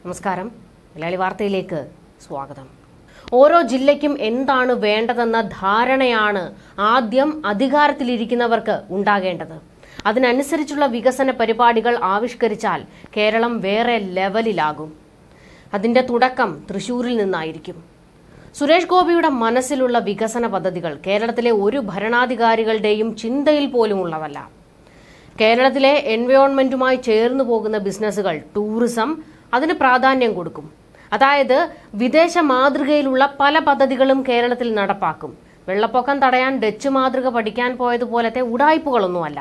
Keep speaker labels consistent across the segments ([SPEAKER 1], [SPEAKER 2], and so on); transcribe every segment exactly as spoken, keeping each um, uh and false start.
[SPEAKER 1] നമസ്കാരം. മലയാളി വാർത്തയിലേക്ക് സ്വാഗതം. ഓരോ ജില്ലയ്ക്കും എന്താണ് വേണ്ടതെന്ന ധാരണയാണ് ആദ്യം അധികാരത്തിലിരിക്കുന്നവർക്ക് ഉണ്ടാകേണ്ടത്. അതിനനുസരിച്ചുള്ള വികസന പരിപാടികൾ ആവിഷ്കരിച്ചാൽ കേരളം വേറെ ലെവലിലാകും. അതിന്റെ തുടക്കം തൃശൂരിൽ നിന്നായിരിക്കും. സുരേഷ് ഗോപിയുടെ മനസ്സിലുള്ള വികസന പദ്ധതികൾ കേരളത്തിലെ ഒരു ഭരണാധികാരികളുടെയും ചിന്തയിൽ പോലും ഉള്ളതല്ല. കേരളത്തിലെ എൻവയോൺമെന്റുമായി ചേർന്നു പോകുന്ന ബിസിനസ്സുകൾ, ടൂറിസം അതിന് പ്രാധാന്യം കൊടുക്കും. അതായത് വിദേശ മാതൃകയിലുള്ള പല പദ്ധതികളും കേരളത്തിൽ നടപ്പാക്കും. വെള്ളപ്പൊക്കം തടയാൻ ഡച്ച് മാതൃക പഠിക്കാൻ പോയതുപോലത്തെ ഉടായ്പകളൊന്നുമല്ല.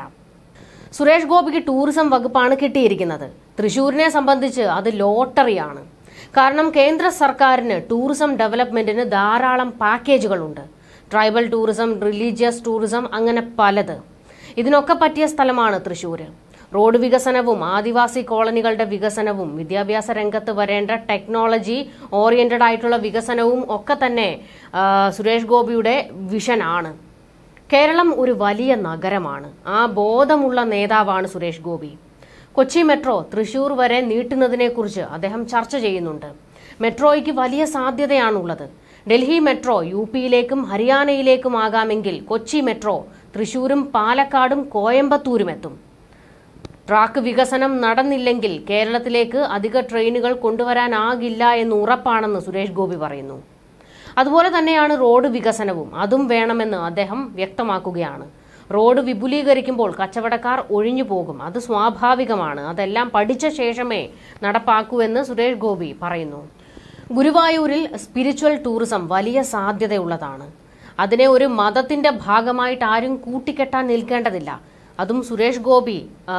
[SPEAKER 1] സുരേഷ് ഗോപിക്ക് ടൂറിസം വകുപ്പാണ് കിട്ടിയിരിക്കുന്നത്. തൃശൂരിനെ സംബന്ധിച്ച് അത് ലോട്ടറിയാണ്. കാരണം കേന്ദ്ര സർക്കാരിന് ടൂറിസം ഡെവലപ്മെന്റിന് ധാരാളം പാക്കേജുകളുണ്ട്. ട്രൈബൽ ടൂറിസം, റിലീജിയസ് ടൂറിസം, അങ്ങനെ പലത്. ഇതിനൊക്കെ പറ്റിയ സ്ഥലമാണ് തൃശൂര്. റോഡ് വികസനവും ആദിവാസി കോളനികളുടെ വികസനവും വിദ്യാഭ്യാസ രംഗത്ത് വരേണ്ട ടെക്നോളജി ഓറിയന്റഡ് ആയിട്ടുള്ള വികസനവും ഒക്കെ തന്നെ സുരേഷ് ഗോപിയുടെ വിഷനാണ്. കേരളം ഒരു വലിയ നഗരമാണ്. ആ ബോധമുള്ള നേതാവാണ് സുരേഷ് ഗോപി. കൊച്ചി മെട്രോ തൃശൂർ വരെ നീട്ടുന്നതിനെക്കുറിച്ച് അദ്ദേഹം ചർച്ച ചെയ്യുന്നുണ്ട്. മെട്രോയ്ക്ക് വലിയ സാധ്യതയാണുള്ളത്. ഡൽഹി മെട്രോ യു പിയിലേക്കും ഹരിയാനയിലേക്കും ആകാമെങ്കിൽ കൊച്ചി മെട്രോ തൃശൂരും പാലക്കാടും കോയമ്പത്തൂരും എത്തും. ട്രാക്ക് വികസനം നടന്നില്ലെങ്കിൽ കേരളത്തിലേക്ക് അധിക ട്രെയിനുകൾ കൊണ്ടുവരാനാകില്ല എന്ന് ഉറപ്പാണെന്ന് സുരേഷ് ഗോപി പറയുന്നു. അതുപോലെ തന്നെയാണ് റോഡ് വികസനവും. അതും വേണമെന്ന് അദ്ദേഹം വ്യക്തമാക്കുകയാണ്. റോഡ് വിപുലീകരിക്കുമ്പോൾ കച്ചവടക്കാർ ഒഴിഞ്ഞു പോകും. അത് സ്വാഭാവികമാണ്. അതെല്ലാം പഠിച്ച ശേഷമേ നടപ്പാക്കൂ എന്ന് സുരേഷ് ഗോപി പറയുന്നു. ഗുരുവായൂരിൽ സ്പിരിച്വൽ ടൂറിസം വലിയ സാധ്യതയുള്ളതാണ്. അതിനെ ഒരു മതത്തിന്റെ ഭാഗമായിട്ട് ആരും കൂട്ടിക്കെട്ടാൻ നിൽക്കേണ്ടതില്ല. അതും സുരേഷ് ഗോപി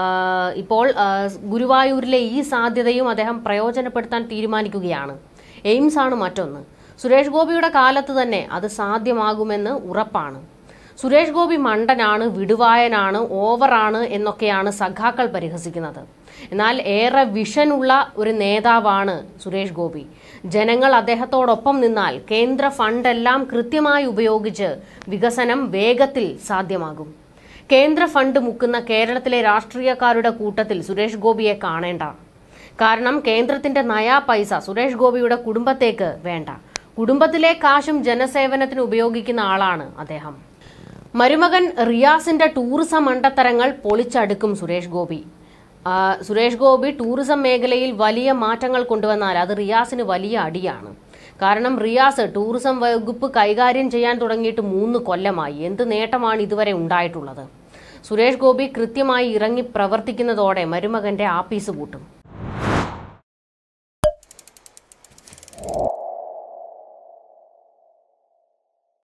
[SPEAKER 1] ഇപ്പോൾ ഗുരുവായൂരിലെ ഈ സാധ്യതയും അദ്ദേഹം പ്രയോജനപ്പെടുത്താൻ തീരുമാനിക്കുകയാണ്. എയിംസ് ആണ് മറ്റൊന്ന്. സുരേഷ് ഗോപിയുടെ കാലത്ത് തന്നെ അത് സാധ്യമാകുമെന്ന് ഉറപ്പാണ്. സുരേഷ് ഗോപി മണ്ടനാണ്, വിടുവായനാണ്, ഓവറാണ് എന്നൊക്കെയാണ് സഖാക്കൾ പരിഹസിക്കുന്നത്. എന്നാൽ ഏറെ വിഷനുള്ള ഒരു നേതാവാണ് സുരേഷ് ഗോപി. ജനങ്ങൾ അദ്ദേഹത്തോടൊപ്പം നിന്നാൽ കേന്ദ്ര ഫണ്ടെല്ലാം കൃത്യമായി ഉപയോഗിച്ച് വികസനം വേഗത്തിൽ സാധ്യമാകും. കേന്ദ്ര ഫണ്ട് മുക്കുന്ന കേരളത്തിലെ രാഷ്ട്രീയക്കാരുടെ കൂട്ടത്തിൽ സുരേഷ് ഗോപിയെ കാണേണ്ട. കാരണം കേന്ദ്രത്തിന്റെ നയാ പൈസ സുരേഷ് ഗോപിയുടെ കുടുംബത്തേക്ക് വേണ്ട. കുടുംബത്തിലെ കാശും ജനസേവനത്തിന് ഉപയോഗിക്കുന്ന ആളാണ് അദ്ദേഹം. മരുമകൻ റിയാസിന്റെ ടൂറിസം മണ്ടത്തരങ്ങൾ പൊളിച്ചടുക്കും സുരേഷ് ഗോപി. സുരേഷ് ഗോപി ടൂറിസം മേഖലയിൽ വലിയ മാറ്റങ്ങൾ കൊണ്ടുവന്നാൽ അത് റിയാസിന് വലിയ അടിയാണ്. കാരണം റിയാസ് ടൂറിസം വകുപ്പ് കൈകാര്യം ചെയ്യാൻ തുടങ്ങിയിട്ട് മൂന്ന് കൊല്ലമായി. എന്ത് നേട്ടമാണ് ഇതുവരെ ഉണ്ടായിട്ടുള്ളത്? സുരേഷ് ഗോപി കൃത്യമായി ഇറങ്ങി പ്രവർത്തിക്കുന്നതോടെ മരുമകന്റെ ആപ്പീസ് പൂട്ടും.